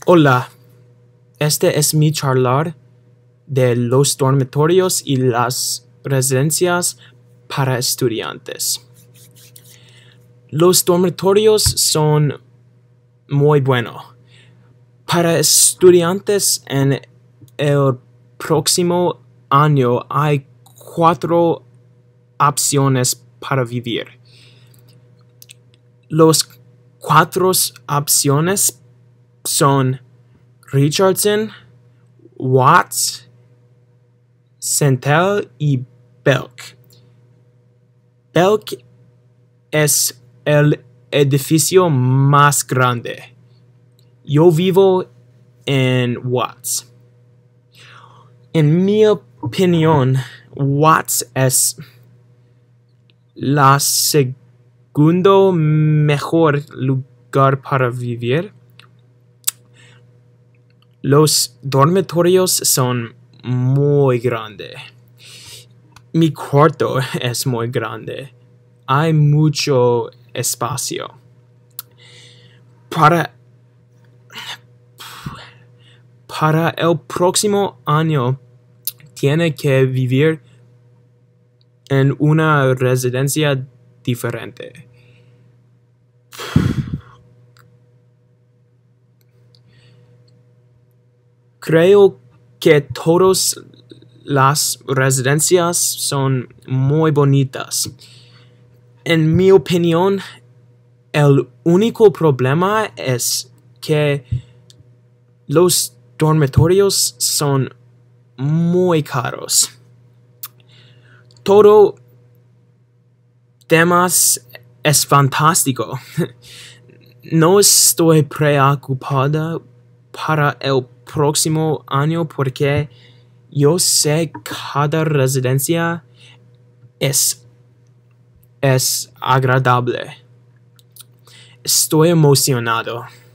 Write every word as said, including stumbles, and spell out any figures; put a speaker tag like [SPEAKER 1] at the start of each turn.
[SPEAKER 1] Hola, este es mi charlar de los dormitorios y las residencias para estudiantes. Los dormitorios son muy buenos. Para estudiantes en el próximo año hay cuatro opciones para vivir. Las cuatro opciones son Richardson, Watts, Centel y Belk. Belk es el edificio más grande. Yo vivo en Watts. En mi opinión, Watts es la segundo mejor lugar para vivir. Los dormitorios son muy grandes. Mi cuarto es muy grande. Hay mucho espacio. Para, para el próximo año, tiene que vivir en una residencia diferente. Creo que todas las residencias son muy bonitas. En mi opinión, el único problema es que los dormitorios son muy caros. Todo demás es fantástico. No estoy preocupada para el próximo año porque yo sé cada residencia es, es agradable. Estoy emocionado.